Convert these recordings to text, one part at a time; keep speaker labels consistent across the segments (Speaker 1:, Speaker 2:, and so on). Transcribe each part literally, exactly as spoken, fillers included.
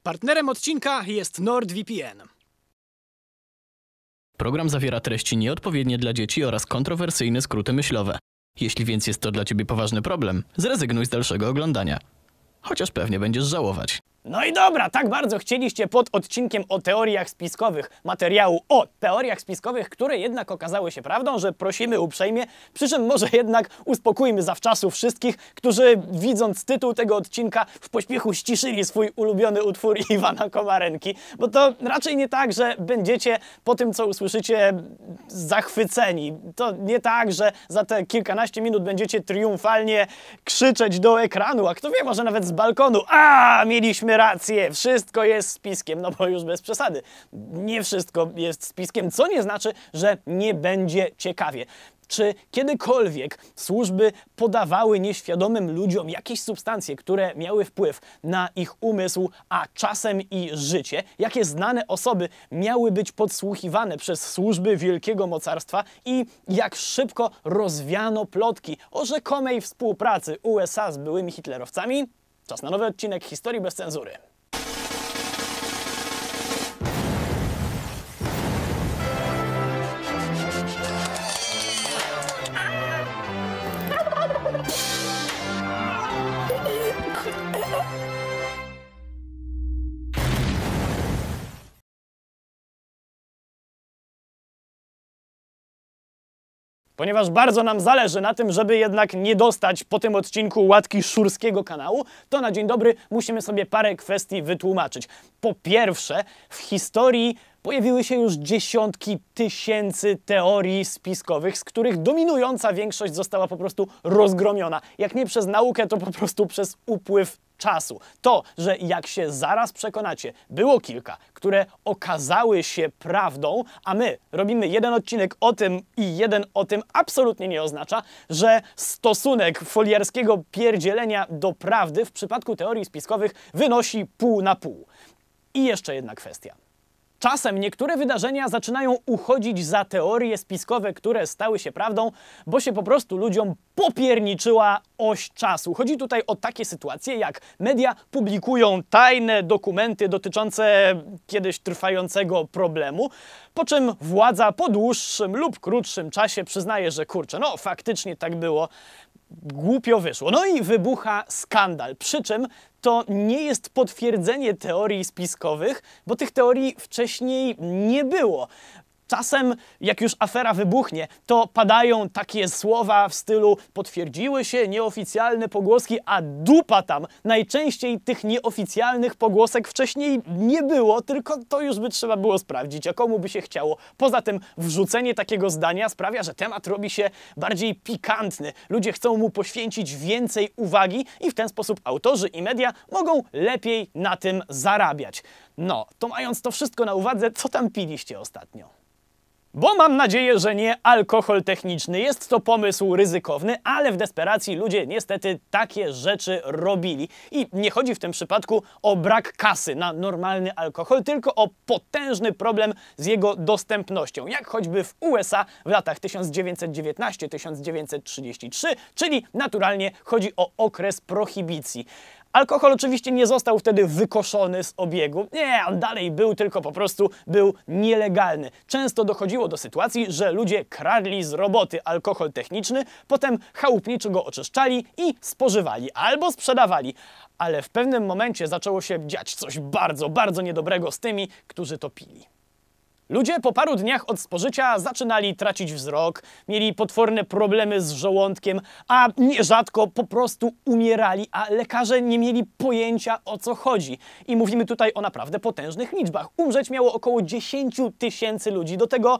Speaker 1: Partnerem odcinka jest NordVPN.
Speaker 2: Program zawiera treści nieodpowiednie dla dzieci oraz kontrowersyjne skróty myślowe. Jeśli więc jest to dla ciebie poważny problem, zrezygnuj z dalszego oglądania. Chociaż pewnie będziesz żałować.
Speaker 1: No i dobra, tak bardzo chcieliście pod odcinkiem o teoriach spiskowych materiału o teoriach spiskowych, które jednak okazały się prawdą, że prosimy uprzejmie, przy czym może jednak uspokójmy zawczasu wszystkich, którzy widząc tytuł tego odcinka w pośpiechu ściszyli swój ulubiony utwór Iwana Komarenki, bo to raczej nie tak, że będziecie po tym, co usłyszycie, zachwyceni. To nie tak, że za te kilkanaście minut będziecie triumfalnie krzyczeć do ekranu, a kto wie, może nawet z balkonu: a mieliśmy rację, wszystko jest spiskiem, no bo już bez przesady. Nie wszystko jest spiskiem, co nie znaczy, że nie będzie ciekawie. Czy kiedykolwiek służby podawały nieświadomym ludziom jakieś substancje, które miały wpływ na ich umysł, a czasem i życie? Jakie znane osoby miały być podsłuchiwane przez służby wielkiego mocarstwa i jak szybko rozwiano plotki o rzekomej współpracy U S A z byłymi hitlerowcami? Czas na nowy odcinek Historii bez cenzury. Ponieważ bardzo nam zależy na tym, żeby jednak nie dostać po tym odcinku łatki szurskiego kanału, to na dzień dobry musimy sobie parę kwestii wytłumaczyć. Po pierwsze, w historii pojawiły się już dziesiątki tysięcy teorii spiskowych, z których dominująca większość została po prostu rozgromiona. Jak nie przez naukę, to po prostu przez upływ czasu. To, że jak się zaraz przekonacie, było kilka, które okazały się prawdą, a my robimy jeden odcinek o tym i jeden o tym, absolutnie nie oznacza, że stosunek foliarskiego pierdzielenia do prawdy w przypadku teorii spiskowych wynosi pół na pół. I jeszcze jedna kwestia. Czasem niektóre wydarzenia zaczynają uchodzić za teorie spiskowe, które stały się prawdą, bo się po prostu ludziom popierniczyła oś czasu. Chodzi tutaj o takie sytuacje, jak media publikują tajne dokumenty dotyczące kiedyś trwającego problemu, po czym władza po dłuższym lub krótszym czasie przyznaje, że kurczę, no faktycznie tak było. Głupio wyszło. No i wybucha skandal. Przy czym to nie jest potwierdzenie teorii spiskowych, bo tych teorii wcześniej nie było. Czasem, jak już afera wybuchnie, to padają takie słowa w stylu: potwierdziły się nieoficjalne pogłoski, a dupa tam. Najczęściej tych nieoficjalnych pogłosek wcześniej nie było, tylko to już by trzeba było sprawdzić, a komu by się chciało. Poza tym wrzucenie takiego zdania sprawia, że temat robi się bardziej pikantny. Ludzie chcą mu poświęcić więcej uwagi i w ten sposób autorzy i media mogą lepiej na tym zarabiać. No, to mając to wszystko na uwadze, co tam piliście ostatnio? Bo mam nadzieję, że nie alkohol techniczny. Jest to pomysł ryzykowny, ale w desperacji ludzie niestety takie rzeczy robili. I nie chodzi w tym przypadku o brak kasy na normalny alkohol, tylko o potężny problem z jego dostępnością. Jak choćby w U S A w latach tysiąc dziewięćset dziewiętnasty do tysiąc dziewięćset trzydziestego trzeciego, czyli naturalnie chodzi o okres prohibicji. Alkohol oczywiście nie został wtedy wykoszony z obiegu. Nie, on dalej był, tylko po prostu był nielegalny. Często dochodziło do sytuacji, że ludzie kradli z roboty alkohol techniczny, potem chałupniczo go oczyszczali i spożywali albo sprzedawali. Ale w pewnym momencie zaczęło się dziać coś bardzo, bardzo niedobrego z tymi, którzy to pili. Ludzie po paru dniach od spożycia zaczynali tracić wzrok, mieli potworne problemy z żołądkiem, a nierzadko po prostu umierali, a lekarze nie mieli pojęcia, o co chodzi. I mówimy tutaj o naprawdę potężnych liczbach. Umrzeć miało około dziesięć tysięcy ludzi, do tego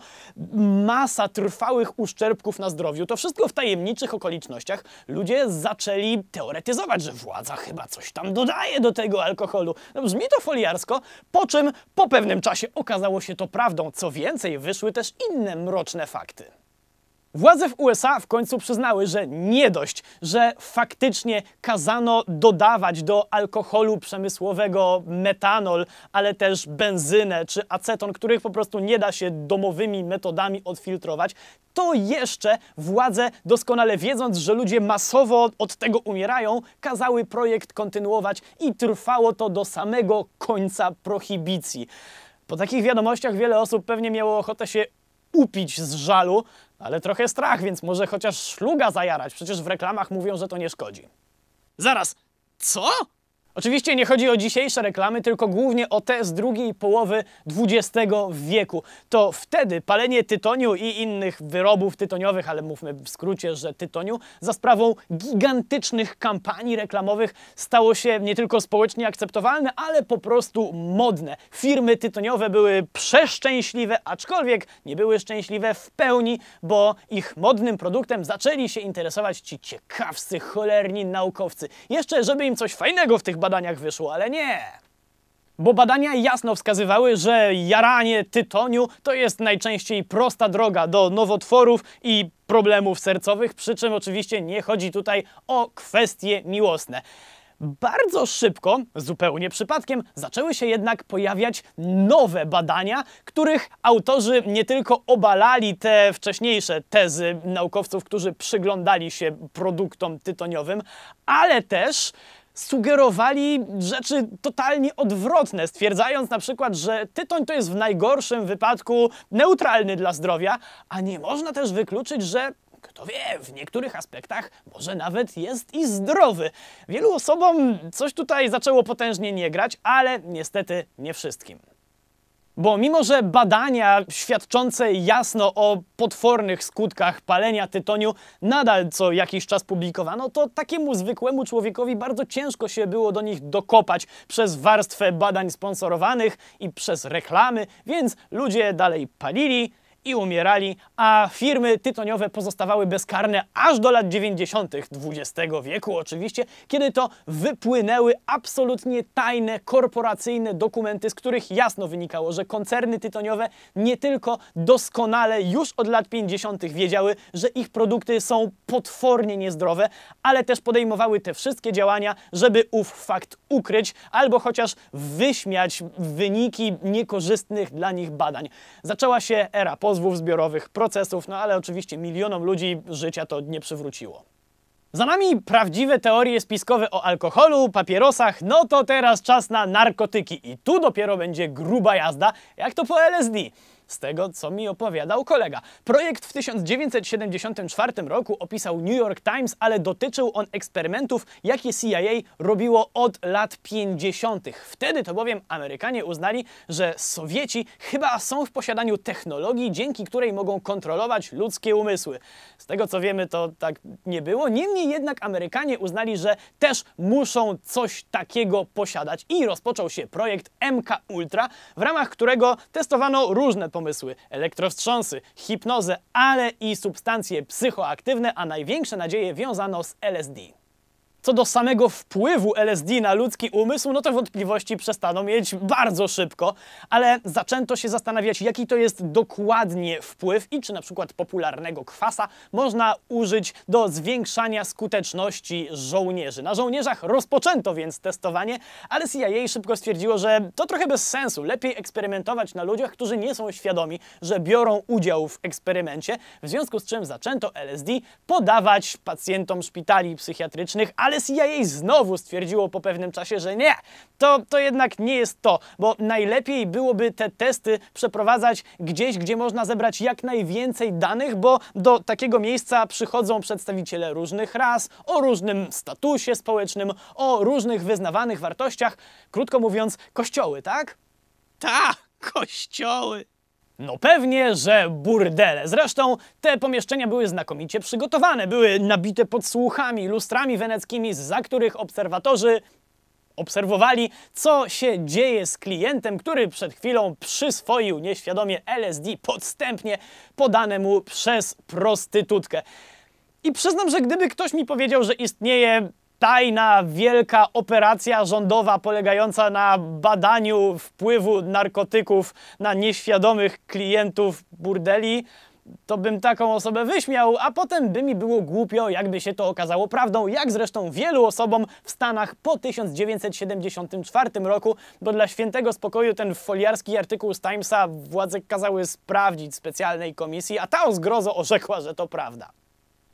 Speaker 1: masa trwałych uszczerbków na zdrowiu. To wszystko w tajemniczych okolicznościach. Ludzie zaczęli teoretyzować, że władza chyba coś tam dodaje do tego alkoholu. No, brzmi to foliarsko, po czym po pewnym czasie okazało się to prawdą. Co więcej, wyszły też inne mroczne fakty. Władze w U S A w końcu przyznały, że nie dość, że faktycznie kazano dodawać do alkoholu przemysłowego metanol, ale też benzynę czy aceton, których po prostu nie da się domowymi metodami odfiltrować, to jeszcze władze, doskonale wiedząc, że ludzie masowo od tego umierają, kazały projekt kontynuować i trwało to do samego końca prohibicji. Po takich wiadomościach wiele osób pewnie miało ochotę się upić z żalu, ale trochę strach, więc może chociaż szluga zajarać. Przecież w reklamach mówią, że to nie szkodzi.
Speaker 2: Zaraz, co?
Speaker 1: Oczywiście nie chodzi o dzisiejsze reklamy, tylko głównie o te z drugiej połowy dwudziestego wieku. To wtedy palenie tytoniu i innych wyrobów tytoniowych, ale mówmy w skrócie, że tytoniu, za sprawą gigantycznych kampanii reklamowych stało się nie tylko społecznie akceptowalne, ale po prostu modne. Firmy tytoniowe były przeszczęśliwe, aczkolwiek nie były szczęśliwe w pełni, bo ich modnym produktem zaczęli się interesować ci ciekawscy, cholerni naukowcy. Jeszcze żeby im coś fajnego w tych badaniach wyszło, ale nie. Bo badania jasno wskazywały, że jaranie tytoniu to jest najczęściej prosta droga do nowotworów i problemów sercowych, przy czym oczywiście nie chodzi tutaj o kwestie miłosne. Bardzo szybko, zupełnie przypadkiem, zaczęły się jednak pojawiać nowe badania, których autorzy nie tylko obalali te wcześniejsze tezy naukowców, którzy przyglądali się produktom tytoniowym, ale też sugerowali rzeczy totalnie odwrotne, stwierdzając na przykład, że tytoń to jest w najgorszym wypadku neutralny dla zdrowia, a nie można też wykluczyć, że kto wie, w niektórych aspektach może nawet jest i zdrowy. Wielu osobom coś tutaj zaczęło potężnie nie grać, ale niestety nie wszystkim. Bo mimo, że badania świadczące jasno o potwornych skutkach palenia tytoniu nadal co jakiś czas publikowano, to takiemu zwykłemu człowiekowi bardzo ciężko się było do nich dokopać przez warstwę badań sponsorowanych i przez reklamy, więc ludzie dalej palili i umierali, a firmy tytoniowe pozostawały bezkarne aż do lat dziewięćdziesiątych dwudziestego wieku oczywiście, kiedy to wypłynęły absolutnie tajne, korporacyjne dokumenty, z których jasno wynikało, że koncerny tytoniowe nie tylko doskonale już od lat pięćdziesiątych wiedziały, że ich produkty są potwornie niezdrowe, ale też podejmowały te wszystkie działania, żeby ów fakt ukryć albo chociaż wyśmiać wyniki niekorzystnych dla nich badań. Zaczęła się era pozwów zbiorowych, procesów, no ale oczywiście milionom ludzi życia to nie przywróciło. Za nami prawdziwe teorie spiskowe o alkoholu, papierosach, no to teraz czas na narkotyki i tu dopiero będzie gruba jazda, jak to po L S D. Z tego, co mi opowiadał kolega. Projekt w tysiąc dziewięćset siedemdziesiątym czwartym roku opisał New York Times, ale dotyczył on eksperymentów, jakie C I A robiło od lat pięćdziesiątych. Wtedy to bowiem Amerykanie uznali, że Sowieci chyba są w posiadaniu technologii, dzięki której mogą kontrolować ludzkie umysły. Z tego, co wiemy, to tak nie było. Niemniej jednak Amerykanie uznali, że też muszą coś takiego posiadać i rozpoczął się projekt M K Ultra, w ramach którego testowano różne pomysły, elektrowstrząsy, hipnozę, ale i substancje psychoaktywne, a największe nadzieje wiązano z L S D. Co do samego wpływu L S D na ludzki umysł, no to wątpliwości przestaną mieć bardzo szybko, ale zaczęto się zastanawiać, jaki to jest dokładnie wpływ i czy na przykład popularnego kwasa można użyć do zwiększania skuteczności żołnierzy. Na żołnierzach rozpoczęto więc testowanie, ale C I A szybko stwierdziło, że to trochę bez sensu. Lepiej eksperymentować na ludziach, którzy nie są świadomi, że biorą udział w eksperymencie, w związku z czym zaczęto L S D podawać pacjentom szpitali psychiatrycznych, ale Ale C I A znowu stwierdziło po pewnym czasie, że nie, to, to jednak nie jest to, bo najlepiej byłoby te testy przeprowadzać gdzieś, gdzie można zebrać jak najwięcej danych, bo do takiego miejsca przychodzą przedstawiciele różnych ras, o różnym statusie społecznym, o różnych wyznawanych wartościach, krótko mówiąc, kościoły, tak?
Speaker 2: Ta, kościoły!
Speaker 1: No pewnie, że burdele. Zresztą te pomieszczenia były znakomicie przygotowane, były nabite podsłuchami, lustrami weneckimi, za których obserwatorzy obserwowali, co się dzieje z klientem, który przed chwilą przyswoił nieświadomie L S D podstępnie podanemu przez prostytutkę. I przyznam, że gdyby ktoś mi powiedział, że istnieje tajna, wielka operacja rządowa polegająca na badaniu wpływu narkotyków na nieświadomych klientów burdeli, to bym taką osobę wyśmiał, a potem by mi było głupio, jakby się to okazało prawdą, jak zresztą wielu osobom w Stanach po tysiąc dziewięćset siedemdziesiątym czwartym roku, bo dla świętego spokoju ten foliarski artykuł z Timesa władze kazały sprawdzić specjalnej komisji, a ta o zgrozo orzekła, że to prawda.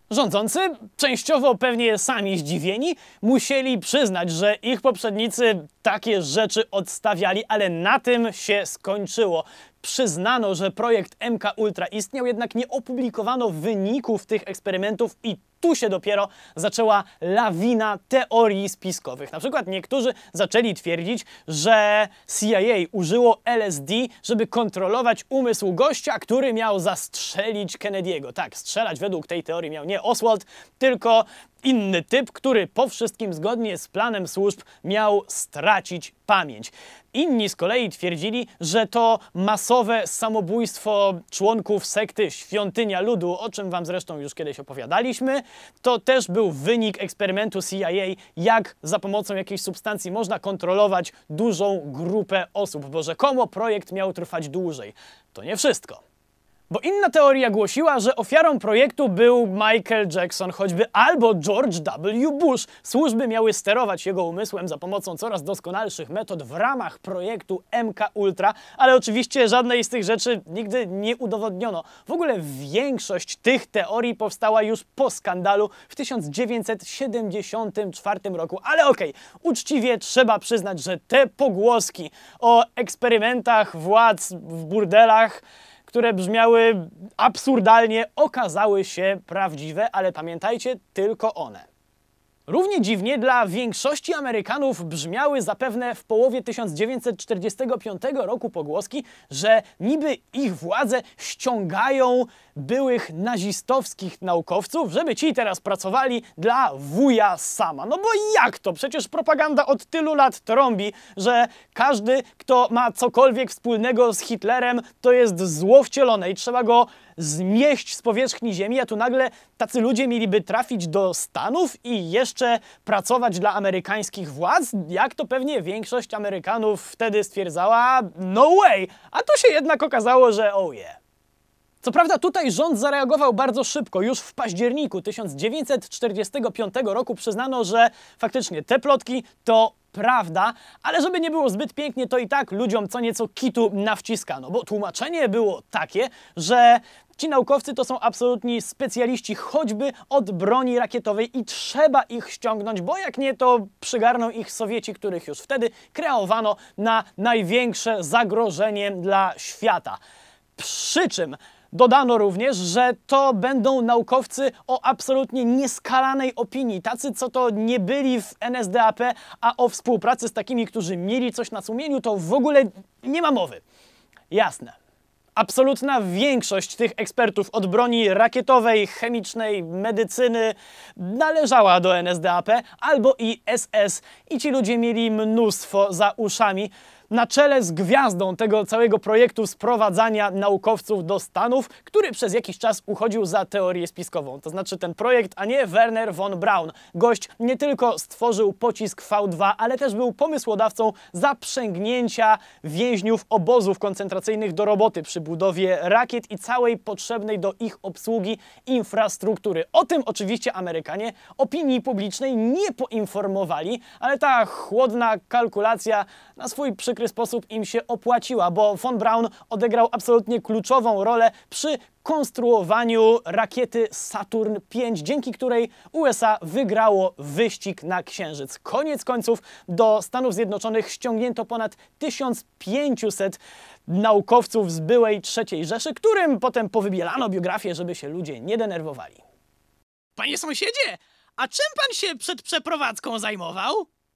Speaker 1: Rządzący, częściowo pewnie sami zdziwieni, musieli przyznać, że ich poprzednicy takie rzeczy odstawiali, ale na tym się skończyło. Przyznano, że projekt M K Ultra istniał, jednak nie opublikowano wyników tych eksperymentów i tu się dopiero zaczęła lawina teorii spiskowych. Na przykład niektórzy zaczęli twierdzić, że C I A użyło L S D, żeby kontrolować umysł gościa, który miał zastrzelić Kennedy'ego. Tak, strzelać według tej teorii miał nie Oswald, tylko inny typ, który po wszystkim zgodnie z planem służb miał stracić pamięć. Inni z kolei twierdzili, że to masowe samobójstwo członków sekty Świątynia Ludu, o czym wam zresztą już kiedyś opowiadaliśmy. To też był wynik eksperymentu C I A, jak za pomocą jakiejś substancji można kontrolować dużą grupę osób, bo rzekomo projekt miał trwać dłużej. To nie wszystko. Bo inna teoria głosiła, że ofiarą projektu był Michael Jackson choćby albo George W. Bush. Służby miały sterować jego umysłem za pomocą coraz doskonalszych metod w ramach projektu M K Ultra, ale oczywiście żadnej z tych rzeczy nigdy nie udowodniono. W ogóle większość tych teorii powstała już po skandalu w tysiąc dziewięćset siedemdziesiątym czwartym roku. Ale okej, okay, uczciwie trzeba przyznać, że te pogłoski o eksperymentach władz w burdelach, które brzmiały absurdalnie, okazały się prawdziwe, ale pamiętajcie, tylko one. Równie dziwnie dla większości Amerykanów brzmiały zapewne w połowie tysiąc dziewięćset czterdziestego piątego roku pogłoski, że niby ich władze ściągają byłych nazistowskich naukowców, żeby ci teraz pracowali dla wuja Sama. No bo jak to? Przecież propaganda od tylu lat trąbi, że każdy, kto ma cokolwiek wspólnego z Hitlerem, to jest zło wcielone i trzeba go zmieść z powierzchni ziemi, a tu nagle tacy ludzie mieliby trafić do Stanów i jeszcze pracować dla amerykańskich władz? Jak to pewnie większość Amerykanów wtedy stwierdzała, no way! A to się jednak okazało, że oh yeah. Co prawda tutaj rząd zareagował bardzo szybko. Już w październiku tysiąc dziewięćset czterdziestego piątego roku przyznano, że faktycznie te plotki to prawda, ale żeby nie było zbyt pięknie, to i tak ludziom co nieco kitu nawciskano, bo tłumaczenie było takie, że ci naukowcy to są absolutni specjaliści choćby od broni rakietowej i trzeba ich ściągnąć, bo jak nie, to przygarną ich Sowieci, których już wtedy kreowano na największe zagrożenie dla świata. Przy czym dodano również, że to będą naukowcy o absolutnie nieskalanej opinii, tacy co to nie byli w N S D A P, a o współpracy z takimi, którzy mieli coś na sumieniu, to w ogóle nie ma mowy. Jasne. Absolutna większość tych ekspertów od broni rakietowej, chemicznej, medycyny należała do N S D A P albo I S S i ci ludzie mieli mnóstwo za uszami. Na czele z gwiazdą tego całego projektu sprowadzania naukowców do Stanów, który przez jakiś czas uchodził za teorię spiskową. To znaczy ten projekt, a nie Wernher von Braun. Gość nie tylko stworzył pocisk V dwa, ale też był pomysłodawcą zaprzęgnięcia więźniów obozów koncentracyjnych do roboty przy budowie rakiet i całej potrzebnej do ich obsługi infrastruktury. O tym oczywiście Amerykanie opinii publicznej nie poinformowali, ale ta chłodna kalkulacja na swój przykry sposób im się opłaciła, bo von Braun odegrał absolutnie kluczową rolę przy konstruowaniu rakiety Saturn pięć, dzięki której U S A wygrało wyścig na Księżyc. Koniec końców do Stanów Zjednoczonych ściągnięto ponad tysiąc pięćset naukowców z byłej trzeciej Rzeszy, którym potem powybielano biografię, żeby się ludzie nie denerwowali.
Speaker 3: Panie sąsiedzie, a czym pan się przed przeprowadzką zajmował?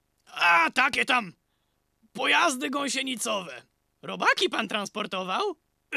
Speaker 3: A, takie tam pojazdy gąsienicowe. Robaki pan transportował? Yy,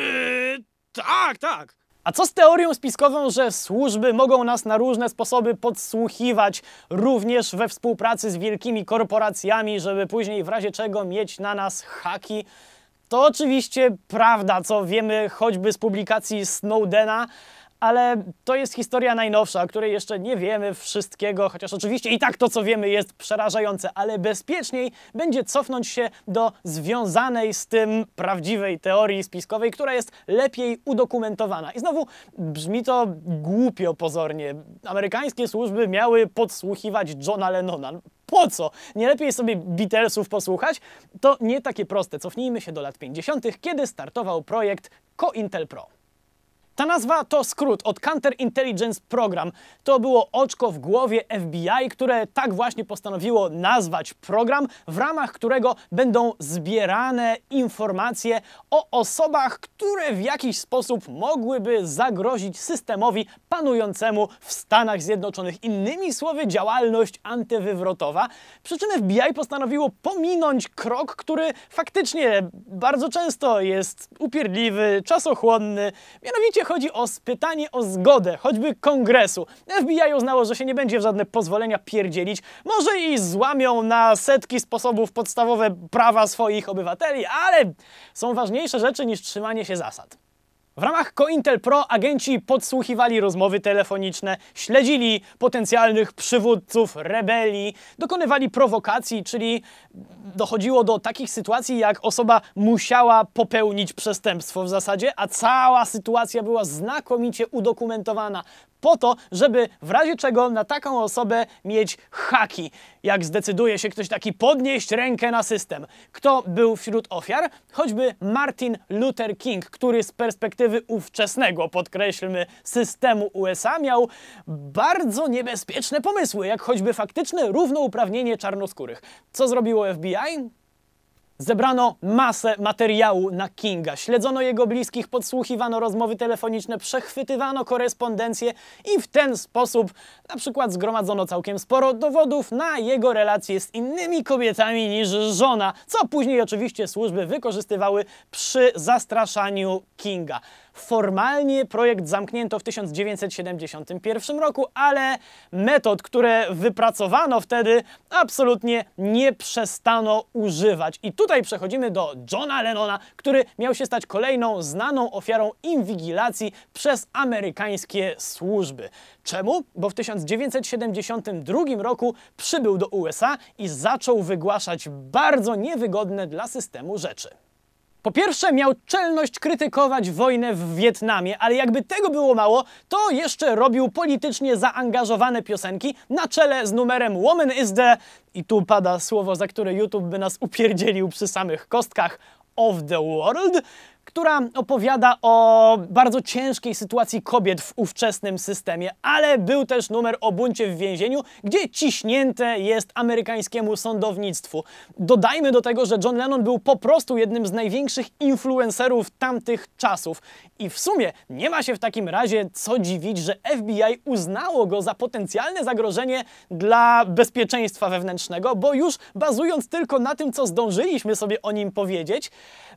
Speaker 3: tak, tak.
Speaker 1: A co z teorią spiskową, że służby mogą nas na różne sposoby podsłuchiwać, również we współpracy z wielkimi korporacjami, żeby później w razie czego mieć na nas haki? To oczywiście prawda, co wiemy choćby z publikacji Snowdena, ale to jest historia najnowsza, o której jeszcze nie wiemy wszystkiego, chociaż oczywiście i tak to, co wiemy, jest przerażające, ale bezpieczniej będzie cofnąć się do związanej z tym prawdziwej teorii spiskowej, która jest lepiej udokumentowana. I znowu brzmi to głupio pozornie. Amerykańskie służby miały podsłuchiwać Johna Lennona. Po co? Nie lepiej sobie Beatlesów posłuchać? To nie takie proste. Cofnijmy się do lat pięćdziesiątych, kiedy startował projekt COINTELPRO. Ta nazwa to skrót od Counterintelligence Program. To było oczko w głowie F B I, które tak właśnie postanowiło nazwać program, w ramach którego będą zbierane informacje o osobach, które w jakiś sposób mogłyby zagrozić systemowi panującemu w Stanach Zjednoczonych. Innymi słowy, działalność antywywrotowa. Przy czym F B I postanowiło pominąć krok, który faktycznie bardzo często jest upierdliwy, czasochłonny. Mianowicie chodzi o spytanie o zgodę, choćby kongresu. F B I uznało, że się nie będzie w żadne pozwolenia pierdzielić. Może i złamią na setki sposobów podstawowe prawa swoich obywateli, ale są ważniejsze rzeczy niż trzymanie się zasad. W ramach COINTELPRO agenci podsłuchiwali rozmowy telefoniczne, śledzili potencjalnych przywódców rebelii, dokonywali prowokacji, czyli dochodziło do takich sytuacji, jak osoba musiała popełnić przestępstwo w zasadzie, a cała sytuacja była znakomicie udokumentowana po to, żeby w razie czego na taką osobę mieć haki. Jak zdecyduje się ktoś taki podnieść rękę na system. Kto był wśród ofiar? Choćby Martin Luther King, który z perspektywy ówczesnego, podkreślmy, systemu U S A miał bardzo niebezpieczne pomysły, jak choćby faktyczne równouprawnienie czarnoskórych. Co zrobiło F B I? Zebrano masę materiału na Kinga, śledzono jego bliskich, podsłuchiwano rozmowy telefoniczne, przechwytywano korespondencję i w ten sposób na przykład zgromadzono całkiem sporo dowodów na jego relacje z innymi kobietami niż żona, co później oczywiście służby wykorzystywały przy zastraszaniu Kinga. Formalnie projekt zamknięto w tysiąc dziewięćset siedemdziesiątym pierwszym roku, ale metod, które wypracowano wtedy, absolutnie nie przestano używać. I tutaj przechodzimy do Johna Lennona, który miał się stać kolejną znaną ofiarą inwigilacji przez amerykańskie służby. Czemu? Bo w tysiąc dziewięćset siedemdziesiątym drugim roku przybył do U S A i zaczął wygłaszać bardzo niewygodne dla systemu rzeczy. Po pierwsze, miał czelność krytykować wojnę w Wietnamie, ale jakby tego było mało, to jeszcze robił politycznie zaangażowane piosenki na czele z numerem Woman is the... i tu pada słowo, za które YouTube by nas upierdzielił przy samych kostkach, of the world, która opowiada o bardzo ciężkiej sytuacji kobiet w ówczesnym systemie, ale był też numer o buncie w więzieniu, gdzie ciśnięte jest amerykańskiemu sądownictwu. Dodajmy do tego, że John Lennon był po prostu jednym z największych influencerów tamtych czasów i w sumie nie ma się w takim razie co dziwić, że F B I uznało go za potencjalne zagrożenie dla bezpieczeństwa wewnętrznego, bo już bazując tylko na tym, co zdążyliśmy sobie o nim powiedzieć,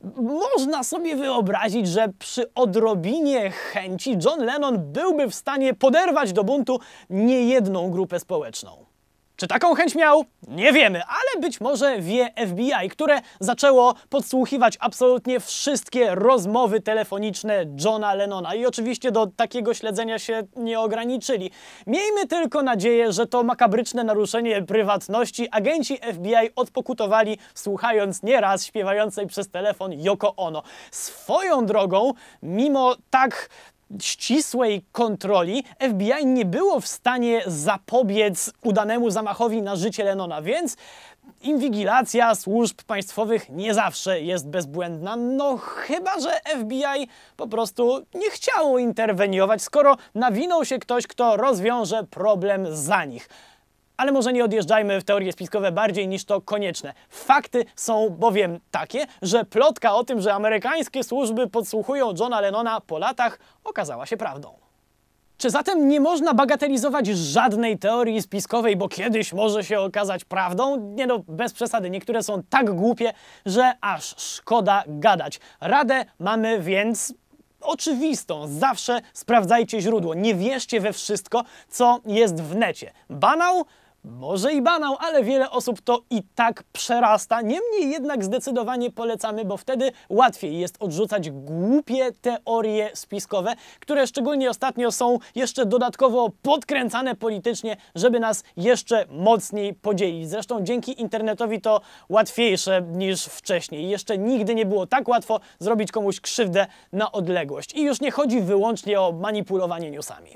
Speaker 1: można sobie wyobrazić, że przy odrobinie chęci John Lennon byłby w stanie poderwać do buntu niejedną grupę społeczną. Czy taką chęć miał? Nie wiemy, ale być może wie F B I, które zaczęło podsłuchiwać absolutnie wszystkie rozmowy telefoniczne Johna Lennona i oczywiście do takiego śledzenia się nie ograniczyli. Miejmy tylko nadzieję, że to makabryczne naruszenie prywatności agenci F B I odpokutowali, słuchając nieraz śpiewającej przez telefon Yoko Ono. Swoją drogą, mimo tak ścisłej kontroli, F B I nie było w stanie zapobiec udanemu zamachowi na życie Lennona, więc inwigilacja służb państwowych nie zawsze jest bezbłędna, no chyba że F B I po prostu nie chciało interweniować, skoro nawinął się ktoś, kto rozwiąże problem za nich. Ale może nie odjeżdżajmy w teorie spiskowe bardziej niż to konieczne. Fakty są bowiem takie, że plotka o tym, że amerykańskie służby podsłuchują Johna Lennona po latach, okazała się prawdą. Czy zatem nie można bagatelizować żadnej teorii spiskowej, bo kiedyś może się okazać prawdą? Nie no, bez przesady. Niektóre są tak głupie, że aż szkoda gadać. Radę mamy więc oczywistą. Zawsze sprawdzajcie źródło. Nie wierzcie we wszystko, co jest w necie. Banał? Może i banał, ale wiele osób to i tak przerasta. Niemniej jednak zdecydowanie polecamy, bo wtedy łatwiej jest odrzucać głupie teorie spiskowe, które szczególnie ostatnio są jeszcze dodatkowo podkręcane politycznie, żeby nas jeszcze mocniej podzielić. Zresztą dzięki internetowi to łatwiejsze niż wcześniej. Jeszcze nigdy nie było tak łatwo zrobić komuś krzywdę na odległość. I już nie chodzi wyłącznie o manipulowanie newsami.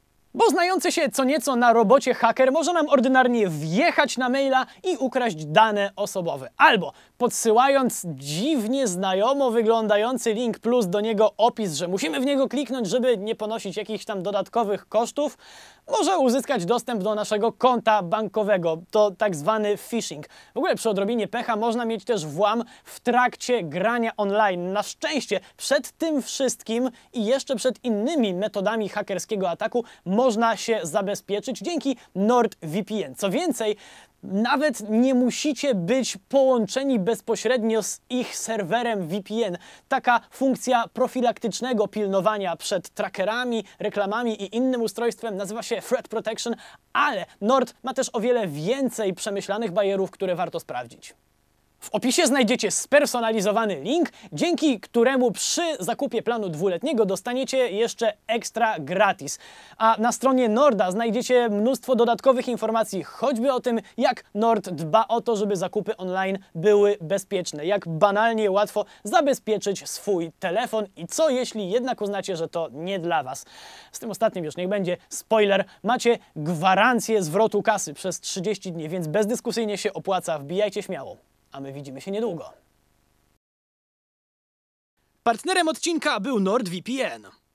Speaker 1: Bo znający się co nieco na robocie haker może nam ordynarnie wjechać na maila i ukraść dane osobowe. Albo podsyłając dziwnie znajomo wyglądający link plus do niego opis, że musimy w niego kliknąć, żeby nie ponosić jakichś tam dodatkowych kosztów, może uzyskać dostęp do naszego konta bankowego. To tak zwany phishing. W ogóle przy odrobinie pecha można mieć też włam w trakcie grania online. Na szczęście przed tym wszystkim i jeszcze przed innymi metodami hakerskiego ataku można się zabezpieczyć dzięki NordVPN. Co więcej, nawet nie musicie być połączeni bezpośrednio z ich serwerem V P N. Taka funkcja profilaktycznego pilnowania przed trackerami, reklamami i innym ustrojstwem nazywa się Threat Protection, ale Nord ma też o wiele więcej przemyślanych bajerów, które warto sprawdzić. W opisie znajdziecie spersonalizowany link, dzięki któremu przy zakupie planu dwuletniego dostaniecie jeszcze ekstra gratis. A na stronie Norda znajdziecie mnóstwo dodatkowych informacji, choćby o tym, jak Nord dba o to, żeby zakupy online były bezpieczne, jak banalnie łatwo zabezpieczyć swój telefon i co jeśli jednak uznacie, że to nie dla Was. Z tym ostatnim już niech będzie spoiler, macie gwarancję zwrotu kasy przez trzydzieści dni, więc bezdyskusyjnie się opłaca, wbijajcie śmiało. A my widzimy się niedługo.
Speaker 3: Partnerem odcinka był NordVPN.